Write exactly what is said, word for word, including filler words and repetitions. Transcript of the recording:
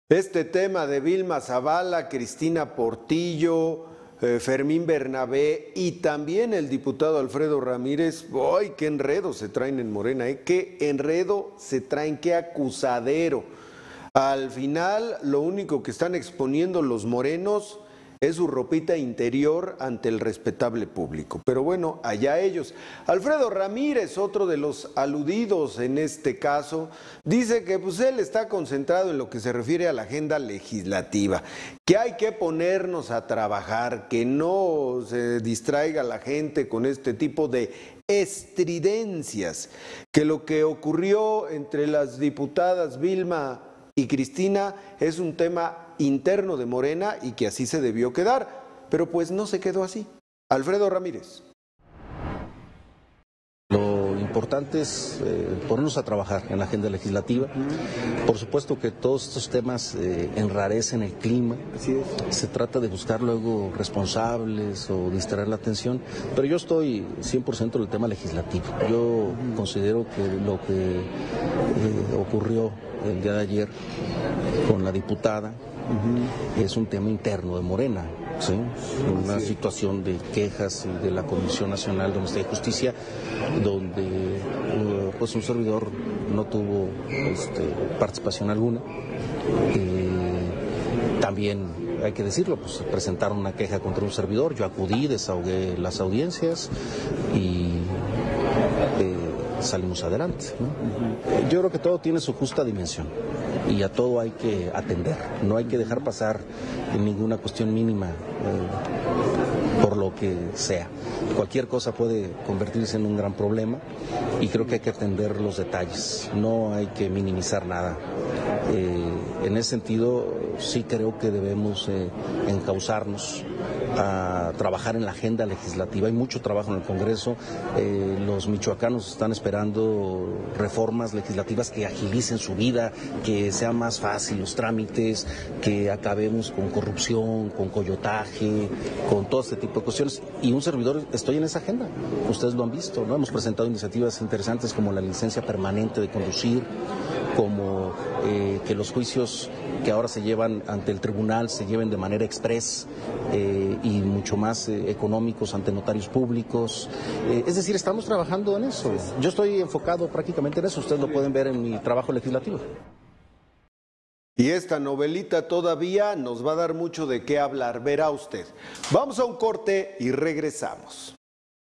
Este tema de Vilma Zavala, Cristina Portillo, eh, Fermín Bernabé y también el diputado Alfredo Ramírez, ¡ay, qué enredo se traen en Morena! ¿eh? ¡Qué enredo se traen! ¡Qué acusadero! Al final, lo único que están exponiendo los morenos es su ropita interior ante el respetable público. Pero bueno, allá ellos. Alfredo Ramírez, otro de los aludidos en este caso, dice que pues él está concentrado en lo que se refiere a la agenda legislativa, que hay que ponernos a trabajar, que no se distraiga la gente con este tipo de estridencias, que lo que ocurrió entre las diputadas Vilma y Cristina es un tema interno de Morena y que así se debió quedar, pero pues no se quedó así. Alfredo Ramírez. Lo importante es eh, ponernos a trabajar en la agenda legislativa. Por supuesto que todos estos temas eh, enrarecen el clima. Así es. Se trata de buscar luego responsables o distraer la atención, pero yo estoy cien por ciento en el tema legislativo. Yo uh-huh. considero que lo que eh, ocurrió el día de ayer con la diputada uh-huh. es un tema interno de Morena. ¿Sí? Una sí. situación de quejas de la Comisión Nacional de Honestidad y Justicia, donde uh, pues un servidor no tuvo este, participación alguna. Eh, también hay que decirlo, pues presentaron una queja contra un servidor, yo acudí, desahogué las audiencias y eh, salimos adelante, ¿no? Uh-huh. Yo creo que todo tiene su justa dimensión y a todo hay que atender, no hay que dejar pasar en ninguna cuestión mínima eh, por lo que sea. Cualquier cosa puede convertirse en un gran problema y creo que hay que atender los detalles, no hay que minimizar nada. Eh, en ese sentido sí creo que debemos eh, encauzarnos a trabajar en la agenda legislativa. Hay mucho trabajo en el Congreso, eh, los michoacanos están esperando reformas legislativas que agilicen su vida, que sea más fácil los trámites, que acabemos con corrupción, con coyotaje, con todo este tipo de cuestiones. Y un servidor, estoy en esa agenda, ustedes lo han visto, ¿no? Hemos presentado iniciativas interesantes como la licencia permanente de conducir, como eh, que los juicios que ahora se llevan ante el tribunal se lleven de manera express eh, y mucho más eh, económicos ante notarios públicos. Eh, es decir, estamos trabajando en eso. Yo estoy enfocado prácticamente en eso, ustedes lo pueden ver en mi trabajo legislativo. Y esta novelita todavía nos va a dar mucho de qué hablar, verá usted. Vamos a un corte y regresamos.